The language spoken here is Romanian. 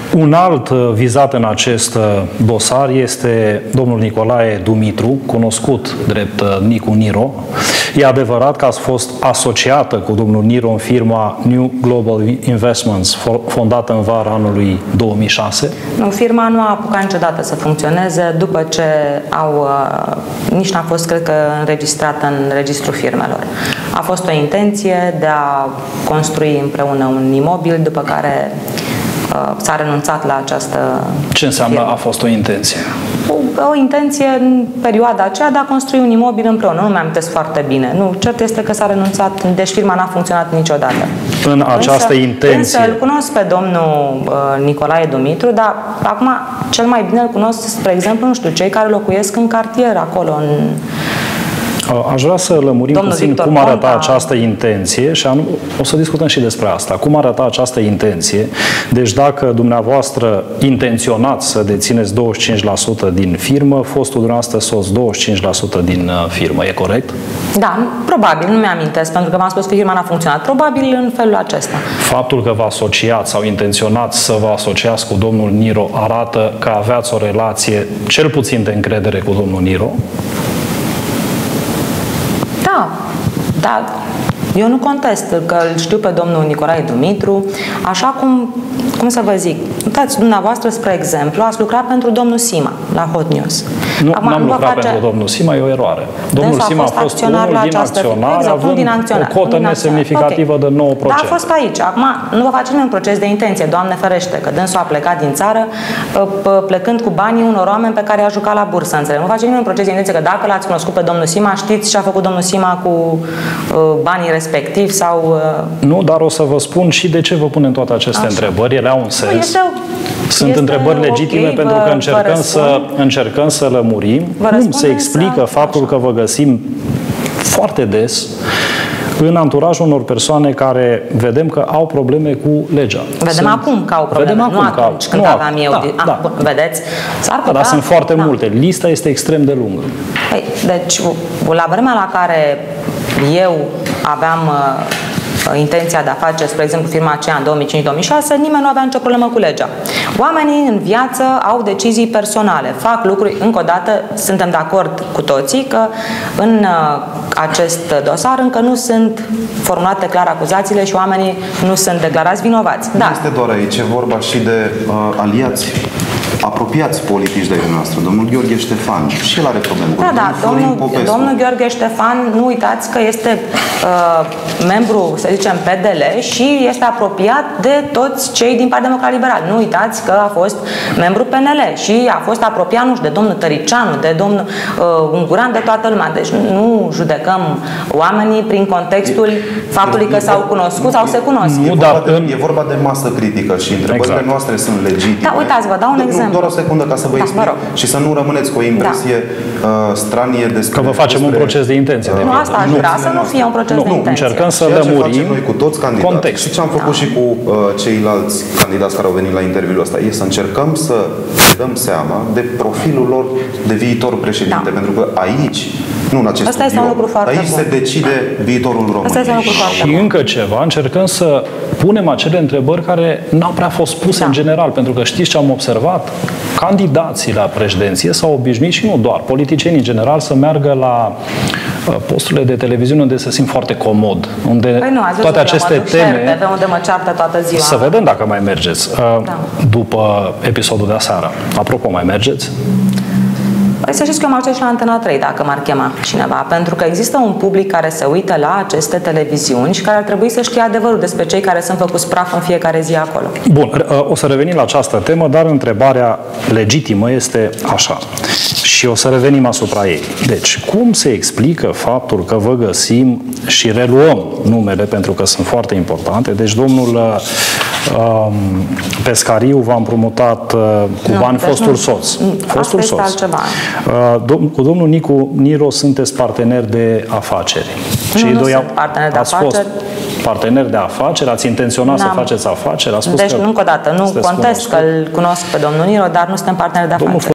Un alt vizat în acest dosar este domnul Nicolae Dumitru, cunoscut drept Nicu Niro. E adevărat că ați fost asociată cu domnul Niro în firma New Global Investments, fondată în vara anului 2006? Nu, firma nu a apucat niciodată să funcționeze după ce nici n-a fost, cred că, înregistrată în registrul firmelor. A fost o intenție de a construi împreună un imobil, după care s-a renunțat la această Ce înseamnă firmă. a fost o intenție? O intenție în perioada aceea de a construi un imobil împreună. Nu mi-amintesc foarte bine. Nu, cert este că s-a renunțat, deci firma n-a funcționat niciodată. În această intenție... Însă îl cunosc pe domnul Nicolae Dumitru, dar acum cel mai bine îl cunosc, spre exemplu, nu știu, cei care locuiesc în cartier acolo, în... Aș vrea să lămurim Domnul puțin Victor cum arăta Ponta. această intenție și o să discutăm și despre asta. Cum arăta această intenție? Deci dacă dumneavoastră intenționați să dețineți 25% din firmă, fostul dumneavoastră soț 25% din firmă, e corect? Da, probabil, nu mi-amintesc, pentru că v-am spus că firma n-a funcționat. Probabil în felul acesta. Faptul că vă asociați sau intenționați să vă asociați cu domnul Niro arată că aveați o relație cel puțin de încredere cu domnul Niro? Da, da. Eu nu contest că îl știu pe domnul Nicolae Dumitru, așa cum să vă zic, uitați, dumneavoastră, spre exemplu, ați lucrat pentru domnul Sima la Hot News. Nu, n-am lucrat pentru domnul Sima, e o eroare. Domnul Sima a fost unul din acționari, având o cotă nesemnificativă de 9%. Da, a fost aici. Acum, nu vă face nimeni un proces de intenție, Doamne ferește, că dânsul a plecat din țară plecând cu banii unor oameni pe care i-a jucat la bursă, înțeleg. Nu face nimeni un proces de intenție, că dacă l-ați cunoscut pe domnul Sima, știți ce a făcut domnul Sima cu banii respectiv sau... Nu, dar o să vă spun și de ce vă punem toate aceste întrebări. Ele au un sens. Sunt întrebări legitime pentru că încercăm să lămurim cum se explică faptul că vă găsim foarte des în anturajul unor persoane care vedem că au probleme cu legea. Vedem acum că au probleme, nu atunci când aveam eu. Da. Vedeți? Dar sunt foarte multe. Lista este extrem de lungă. Deci, la vremea la care eu aveam intenția de a face, spre exemplu, firma aceea în 2005-2006, nimeni nu avea nicio problemă cu legea. Oamenii în viață au decizii personale, fac lucruri, încă o dată, suntem de acord cu toții că în acest dosar încă nu sunt formulate clar acuzațiile și oamenii nu sunt declarați vinovați. Nu este doar aici, e vorba și de aliați apropiați politici de noastră. Domnul Gheorghe Ștefan, și el are probleme. Da, domnul Gheorghe Ștefan, nu uitați că este membru, să zicem, PDL și este apropiat de toți cei din Partidul Democrat Liberal. Nu uitați că a fost membru PNL și a fost apropiat, nu știu, de domnul Tăricianu, de domnul Unguran, de toată lumea. Deci nu judecăm oamenii prin contextul faptului că s-au cunoscut sau se cunosc. E vorba de masă critică și întrebările noastre sunt legitime. Da, uitați, vă dau un exemplu. Doar o secundă ca să vă explic și să nu rămâneți cu o impresie stranie despre... Că vă facem un proces de intenție. Nu, asta aș vrea, să nu fie un proces de intenție. Încercăm să lămurim noi cu toți candidații. Și ce am făcut și cu ceilalți candidați care au venit la interviul ăsta e să încercăm să dăm seama de profilul lor de viitor președinte. Pentru că aici, nu în acest asta este un lucru foarte aici bun. se decide viitorul României. Și încă ceva, încercăm să punem acele întrebări care n-au prea fost puse în general, pentru că știți ce am observat? Candidații la președinție s-au obișnuit și nu doar, politicienii în general, să meargă la posturile de televiziune unde se simt foarte comod, unde toate aceste teme... unde mă ceartă toată ziua. Să vedem dacă mai mergeți. După episodul de aseară. Apropo, mai mergeți? Păi să știți că eu mă aștept și la Antena 3 dacă m-ar chema cineva, pentru că există un public care se uită la aceste televiziuni și care ar trebui să știe adevărul despre cei care sunt făcuți praf în fiecare zi acolo. Bun, o să revenim la această temă, dar întrebarea legitimă este așa. Și o să revenim asupra ei. Deci, cum se explică faptul că vă găsim și reluăm numele, pentru că sunt foarte importante. Deci, domnul Pescariu v-a împromutat cu bani fostul soț. Fostul soț. Altceva. Cu domnul Nicu Niro sunteți parteneri de afaceri. Nu sunt parteneri de afaceri. Parteneri de afaceri, ați intenționat să faceți afaceri, a spus deci, încă o dată, nu contest că îl cunosc pe domnul Niro, dar nu suntem parteneri de afaceri.